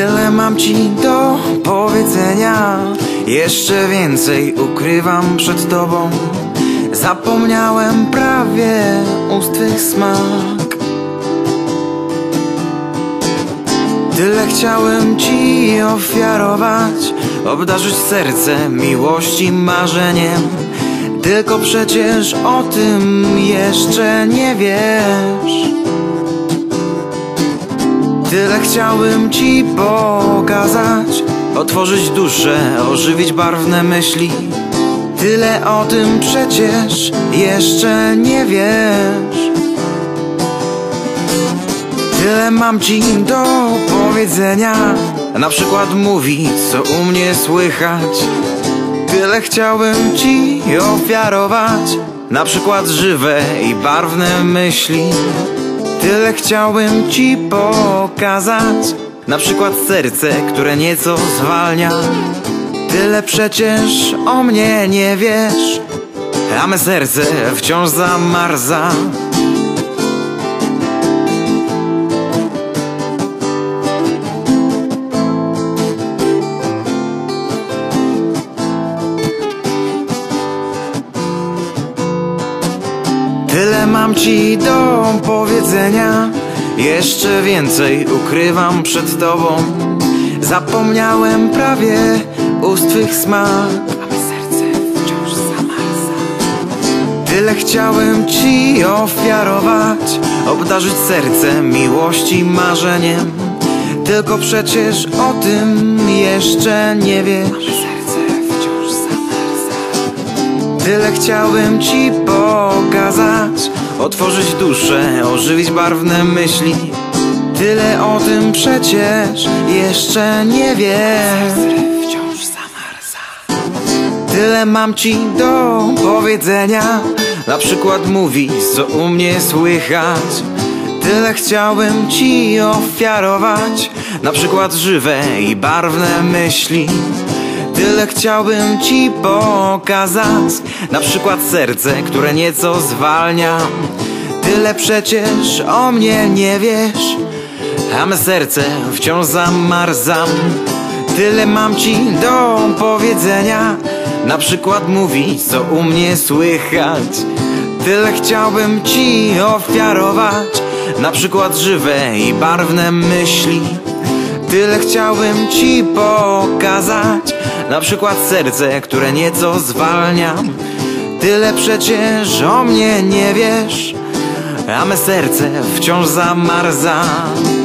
Tyle mam ci do powiedzenia, jeszcze więcej ukrywam przed tobą. Zapomniałem prawie ust twych smak. Tyle chciałem ci ofiarować, obdarzyć serce miłości marzeniem. Tylko przecież o tym jeszcze nie wiesz. Tyle chciałem ci pokazać, otworzyć duszę, ożywić barwne myśli. Tyle o tym przecież jeszcze nie wiesz. Tyle mam ci do powiedzenia, na przykład mówić, co u mnie słychać. Tyle chciałem ci ofiarować, na przykład żywe i barwne myśli. Tyle chciałem ci pokazać, na przykład serce, które nieco zwalnia. Tyle przecież o mnie nie wiesz, a me serce wciąż zamarza. Tyle mam ci do powiedzenia, jeszcze więcej ukrywam przed tobą. Zapomniałem prawie ust twych smak, a me serce wciąż zamarza. Tyle chciałem ci ofiarować, obdarzyć serce miłości marzeniem. Tylko przecież o tym jeszcze nie wiesz. Tyle chciałem ci pokazać, otworzyć duszę, ożywić barwne myśli. Tyle o tym przecież jeszcze nie wiesz. Wciąż zamarza. Tyle mam ci do powiedzenia, na przykład mówić, co u mnie słychać. Tyle chciałem ci ofiarować, na przykład żywe i barwne myśli. Tyle chciałbym ci pokazać, na przykład serce, które nieco zwalnia. Tyle przecież o mnie nie wiesz, a me serce wciąż zamarzam. Tyle mam ci do powiedzenia, na przykład mówić, co u mnie słychać. Tyle chciałbym ci ofiarować, na przykład żywe i barwne myśli. Tyle chciałbym ci pokazać, na przykład serce, które nieco zwalnia. Tyle przecież o mnie nie wiesz, a me serce wciąż zamarza.